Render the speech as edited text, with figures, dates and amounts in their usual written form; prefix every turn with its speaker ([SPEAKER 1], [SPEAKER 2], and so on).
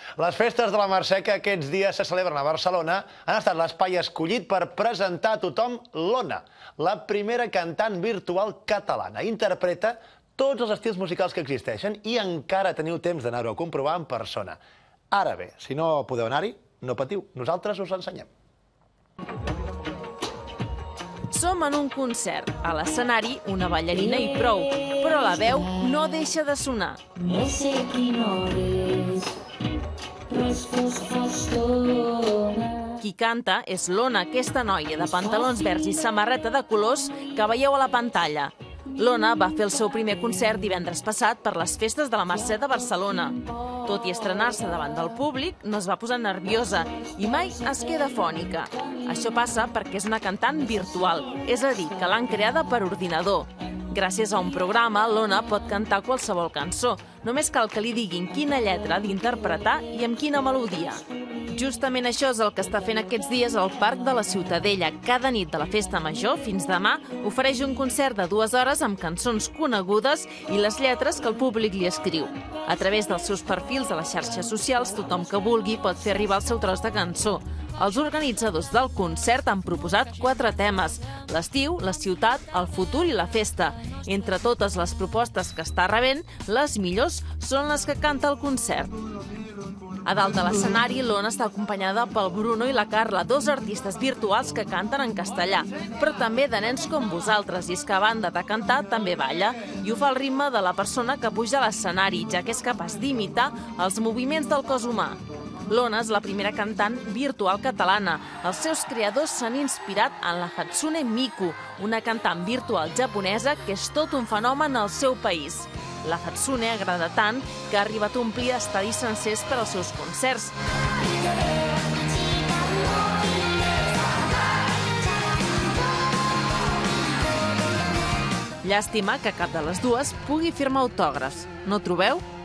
[SPEAKER 1] Les festes de la Mercè que aquests dies se celebren a Barcelona han estat l'espai escollit per presentar a tothom l'Ona, la primera cantant virtual catalana. Interpreta tots els estils musicals que existeixen i encara teniu temps d'anar-ho a comprovar en persona. Ara bé, si no podeu anar-hi, no patiu, nosaltres us l'ensenyem.
[SPEAKER 2] Som en un concert. A l'escenari, una ballarina i prou, però la veu no deixa de sonar.
[SPEAKER 3] No sé quina hora és, però és foscor.
[SPEAKER 2] Qui canta és l'Ona, aquesta noia de pantalons verds i samarreta de colors que veieu a la pantalla. L'Ona va fer el seu primer concert divendres passat per les festes de la Mercè de Barcelona. Tot i estrenar-se davant del públic, no es va posar nerviosa i mai es queda fònica. Això passa perquè és una cantant virtual, és a dir, que l'han creada per ordinador. Gràcies a un programa, l'Ona pot cantar qualsevol cançó. Només cal que li diguin quina lletra ha d'interpretar i amb quina melodia. Justament això és el que està fent aquests dies al Parc de la Ciutadella. Cada nit de la Festa Major, fins demà, ofereix un concert de 2 hores amb cançons conegudes i les lletres que el públic li escriu. A través dels seus perfils a les xarxes socials, tothom que vulgui pot fer arribar el seu tros de cançó. Els organitzadors del concert han proposat 4 temes: l'estiu, la ciutat, el futur i la festa. Entre totes les propostes que està rebent, les millors són les que canta al concert. A dalt de l'escenari, l'Ona està acompanyada pel Bruno i la Carla, 2 artistes virtuals que canten en castellà, però també de nens com vosaltres, i és que a banda de cantar també balla, i ho fa al ritme de la persona que puja a l'escenari, ja que és capaç d'imitar els moviments del cos humà. L'Ona és la primera cantant virtual catalana. Els seus creadors s'han inspirat en la Hatsune Miku, una cantant virtual japonesa que és tot un fenomen al seu país. La Hatsune agrada tant que ha arribat a omplir estadis sencers per als seus concerts. Llàstima que cap de les dues pugui firmar autògrafs. No trobeu?